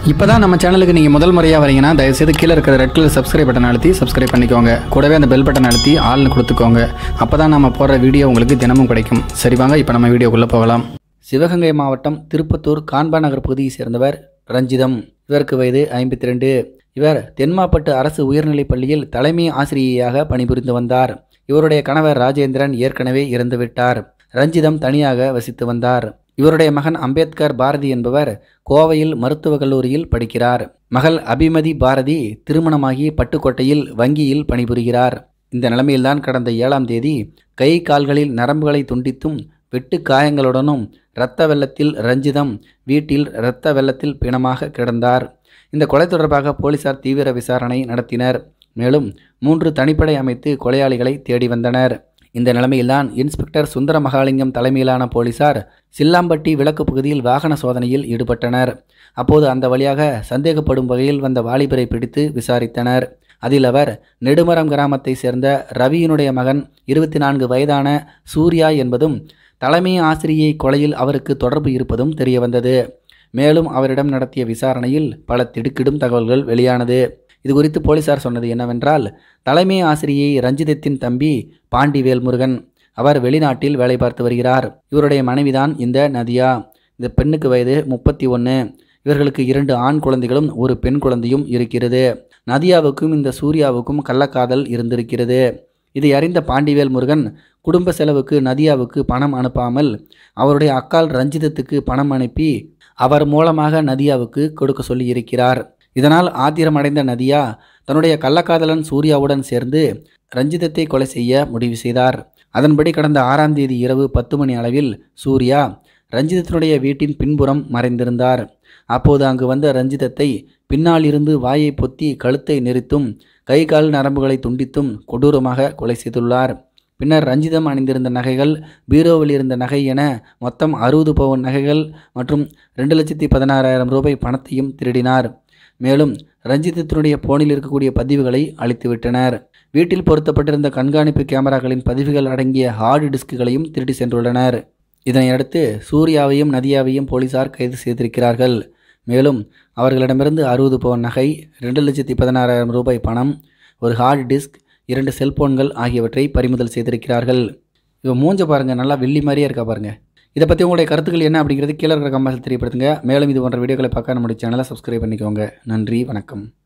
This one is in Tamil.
இப்போதான் நம்ம சேனலுக்கு நீங்கள் முதல் முறையாக வரீங்கன்னா தயவுசெய்து கீழே இருக்கிற ரெட் கலர் சப்ஸ்கிரைப் பட்டன் அழுத்தி சப்ஸ்கிரைப் பண்ணிக்கோங்க. கூடவே அந்த பெல் பட்டன் அழுத்தி ஆள்னு கொடுத்துக்கோங்க. அப்போ தான் நம்ம போடுற வீடியோ உங்களுக்கு தினமும் கிடைக்கும். சரி வாங்க இப்போ நம்ம வீடியோக்குள்ளே போகலாம். சிவகங்கை மாவட்டம் திருப்பத்தூர் கான்பா நகர் பகுதியை சேர்ந்தவர் ரஞ்சிதம். இவருக்கு வயது 52. இவர் தென்மாப்பட்டு அரசு உயர்நிலைப் பள்ளியில் தலைமை ஆசிரியையாக பணிபுரிந்து வந்தார். இவருடைய கணவர் ராஜேந்திரன் ஏற்கனவே இறந்துவிட்டார். ரஞ்சிதம் தனியாக வசித்து வந்தார். இவருடைய மகன் அம்பேத்கர் பாரதி என்பவர் கோவையில் மருத்துவக் கல்லூரியில் படிக்கிறார். மகள் அபிமதி பாரதி திருமணமாகி பட்டுக்கோட்டையில் வங்கியில் பணிபுரிகிறார். இந்த நிலைமையில்தான் கடந்த 7ஆம் தேதி கை கால்களில் நரம்புகளை துண்டித்தும் வெட்டு காயங்களுடனும் இரத்த வெள்ளத்தில் ரஞ்சிதம் வீட்டில் இரத்த வெள்ளத்தில் பிணமாக கிடந்தார். இந்த கொலை தொடர்பாக போலீசார் தீவிர விசாரணை நடத்தினர். மேலும் 3 தனிப்படை அமைத்து கொலையாளிகளை தேடி வந்தனர். இந்த நிலைமையில்தான் இன்ஸ்பெக்டர் சுந்தர மகாலிங்கம் தலைமையிலான போலீசார் சில்லாம்பட்டி விளக்கு பகுதியில் வாகன சோதனையில் ஈடுபட்டனர். அப்போது அந்த வழியாக சந்தேகப்படும் வகையில் வந்த வாலிபரை பிடித்து விசாரித்தனர். அதில் அவர் நெடுமரம் கிராமத்தை சேர்ந்த ரவியினுடைய மகன் 24 வயதான சூர்யா என்பதும் தலைமை ஆசிரியை கொலையில் அவருக்கு தொடர்பு இருப்பதும் தெரியவந்தது. மேலும் அவரிடம் நடத்திய விசாரணையில் பல திடுக்கிடும் தகவல்கள் வெளியானது. இது குறித்து போலீசார் சொன்னது என்னவென்றால், தலைமை ஆசிரியை ரஞ்சிதத்தின் தம்பி பாண்டிவேல் முருகன். அவர் வெளிநாட்டில் வேலை பார்த்து வருகிறார். இவருடைய மனைவிதான் இந்த நதியா. இந்த பெண்ணுக்கு வயது 31. இவர்களுக்கு 2 ஆண் குழந்தைகளும் 1 பெண் குழந்தையும் இருக்கிறது. நதியாவுக்கும் இந்த சூர்யாவுக்கும் கள்ளக்காதல் இருந்திருக்கிறது. இதை அறிந்த பாண்டிவேல் முருகன் குடும்ப செலவுக்கு நதியாவுக்கு பணம் அனுப்பாமல் அவருடைய அக்கால் ரஞ்சிதத்துக்கு பணம் அனுப்பி அவர் மூலமாக நதியாவுக்கு கொடுக்க சொல்லி இருக்கிறார். இதனால் ஆத்திரமடைந்த நதியா தன்னுடைய கள்ளக்காதலன் சூர்யாவுடன் சேர்ந்து ரஞ்சிதத்தை கொலை செய்ய முடிவு செய்தார். அதன்படி கடந்த 6ஆம் தேதி இரவு 10 மணி அளவில் சூர்யா ரஞ்சிதத்தினுடைய வீட்டின் பின்புறம் மறைந்திருந்தார். அப்போது அங்கு வந்த ரஞ்சிதத்தை பின்னால் இருந்து வாயை பொத்தி கழுத்தை நெரித்தும் கை கால் நரம்புகளை துண்டித்தும் கொடூரமாக கொலை செய்துள்ளார். பின்னர் ரஞ்சிதம் அணிந்திருந்த நகைகள், பீரோவில் இருந்த நகை என மொத்தம் 60 பவுன் நகைகள் மற்றும் 2,16,000 ரூபாய் பணத்தையும் திருடினார். மேலும் ரஞ்சிதத்தினுடைய போனில் இருக்கக்கூடிய பதிவுகளை அழித்துவிட்டனர். வீட்டில் பொருத்தப்பட்டிருந்த கண்காணிப்பு கேமராக்களின் பதிவுகள் அடங்கிய ஹார்டு டிஸ்குகளையும் திருடி சென்றுள்ளனர். இதனையடுத்து சூர்யாவையும் நதியாவையும் போலீசார் கைது செய்திருக்கிறார்கள். மேலும் அவர்களிடமிருந்து 60 பவுன் நகை, 2,16,000 ரூபாய் பணம், ஒரு ஹார்டு டிஸ்க், 2 செல்போன்கள் ஆகியவற்றை பறிமுதல் செய்திருக்கிறார்கள். இவன் மூஞ்ச பாருங்கள், நல்லா வெள்ளி மாதிரியே இருக்கா பாருங்கள். இதை பற்றி உங்களுடைய கருத்துக்கள் என்ன அப்படிங்கிறது கீழே இருக்கிற கமெண்ட்ஸில் தெரியப்படுத்துங்க. மேலும் இது போன்ற வீடியோக்களை பார்க்க நம்முடைய சேனலை சப்ஸ்கிரைப் பண்ணிக்கோங்க. நன்றி, வணக்கம்.